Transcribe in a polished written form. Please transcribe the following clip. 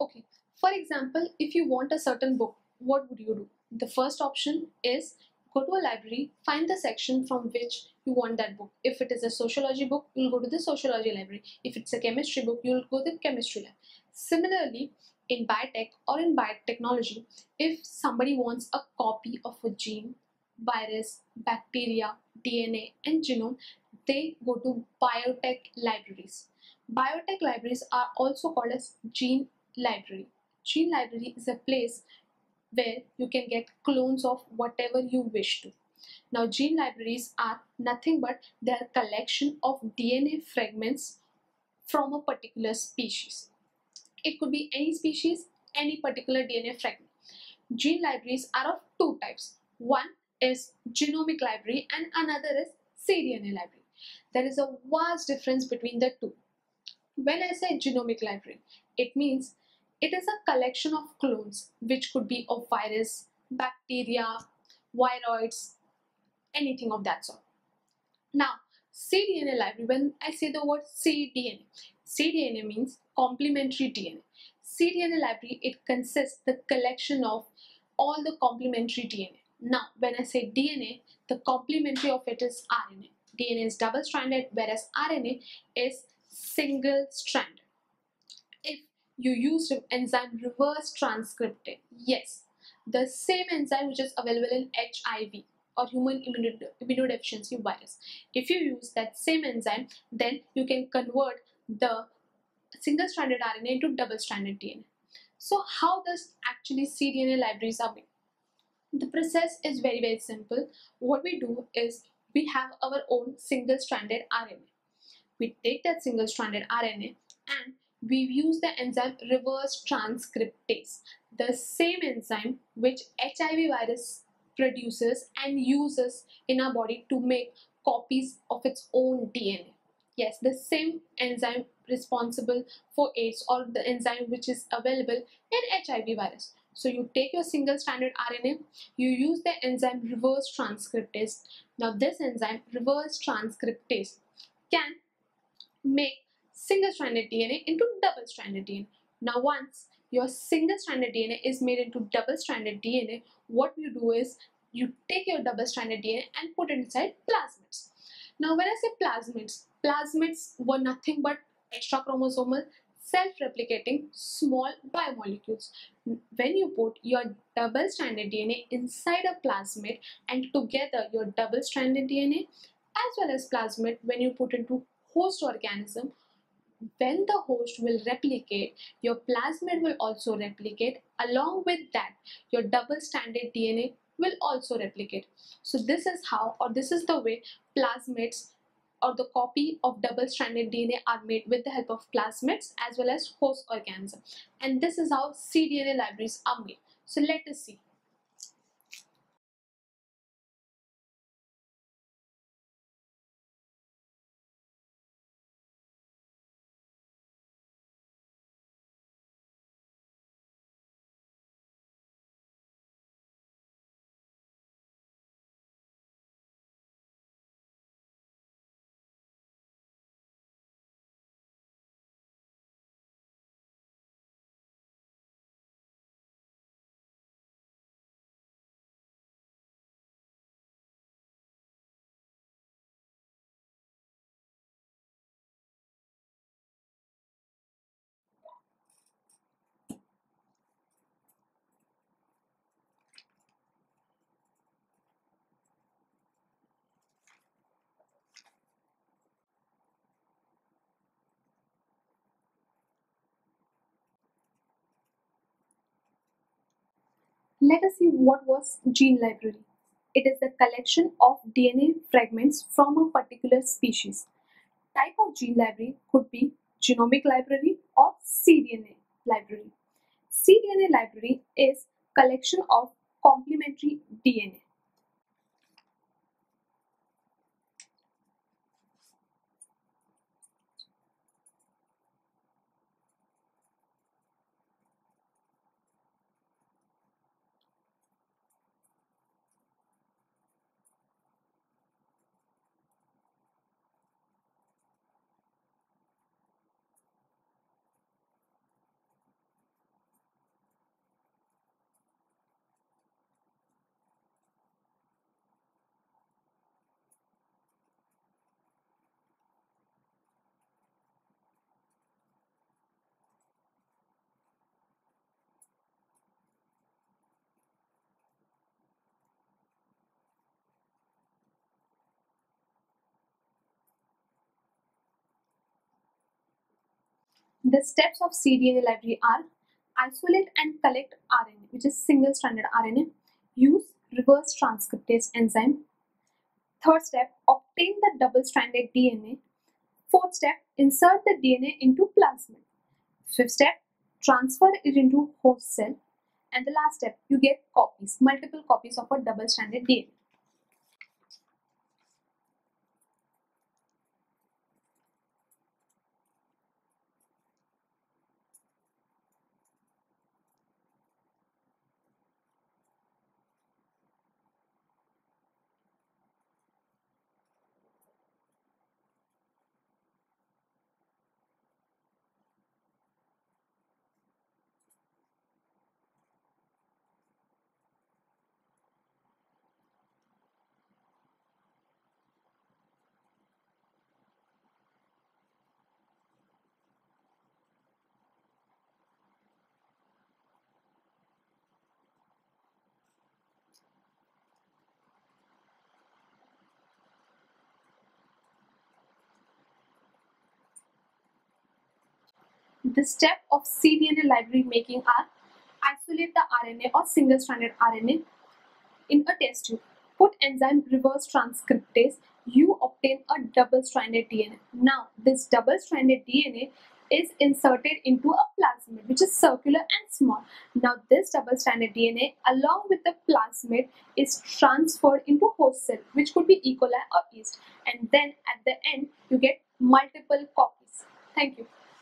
Okay, for example, if you want a certain book, what would you do? The first option is go to a library, find the section from which you want that book. If it is a sociology book, you'll go to the sociology library. If it's a chemistry book, you'll go to the chemistry lab. Similarly, in biotech or in biotechnology, if somebody wants a copy of a gene, virus, bacteria, DNA, and genome, they go to biotech libraries. Biotech libraries are also called as gene library. Gene library is a place where you can get clones of whatever you wish to. Now, gene libraries are nothing but their collection of DNA fragments from a particular species. It could be any species, any particular DNA fragment. Gene libraries are of two types. One is genomic library and another is cDNA library. There is a vast difference between the two. When I say genomic library, it means it is a collection of clones which could be of virus, bacteria, viroids, anything of that sort. Now, cDNA library, when I say the word cDNA, cDNA means complementary DNA. cDNA library, it consists the collection of all the complementary DNA. Now, when I say DNA, the complementary of it is RNA. DNA is double-stranded, whereas RNA is single-stranded. If you use enzyme reverse transcriptase, yes, the same enzyme which is available in HIV or human immunodeficiency virus. If you use that same enzyme, then you can convert the single-stranded RNA into double-stranded DNA. So how does actually cDNA libraries are made? The process is very simple. What we do is we have our own single-stranded RNA. We take that single-stranded RNA and we use the enzyme reverse transcriptase, the same enzyme which HIV virus produces and uses in our body to make copies of its own DNA. Yes, the same enzyme responsible for AIDS or the enzyme which is available in HIV virus. So you take your single-stranded RNA, you use the enzyme reverse transcriptase. Now this enzyme reverse transcriptase can make single-stranded DNA into double-stranded DNA. Now once your single-stranded DNA is made into double-stranded DNA, what you do is you take your double-stranded DNA and put it inside plasmids. Now when I say plasmids, plasmids were nothing but extrachromosomal self-replicating small biomolecules. When you put your double-stranded DNA inside a plasmid and together your double-stranded DNA as well as plasmid, when you put into host organism, when the host will replicate, your plasmid will also replicate. Along with that, your double-stranded DNA will also replicate. So this is how, or this is the way plasmids or the copy of double-stranded DNA are made with the help of plasmids as well as host organism. And this is how cDNA libraries are made. So let us see. Let us see what was gene library. It is the collection of DNA fragments from a particular species. Type of gene library could be genomic library or cDNA library. cDNA library is collection of complementary DNA. The steps of cDNA library are: isolate and collect RNA, which is single-stranded RNA. Use reverse transcriptase enzyme. Third step, obtain the double-stranded DNA. Fourth step, insert the DNA into plasmid. Fifth step, transfer it into host cell. And the last step, you get copies, multiple copies of a double-stranded DNA. The step of cDNA library making are: isolate the RNA or single-stranded RNA in a test tube. Put enzyme reverse transcriptase. You obtain a double-stranded DNA. Now, this double-stranded DNA is inserted into a plasmid, which is circular and small. Now, this double-stranded DNA, along with the plasmid, is transferred into host cell, which could be E. coli or yeast. And then at the end, you get multiple copies. Thank you.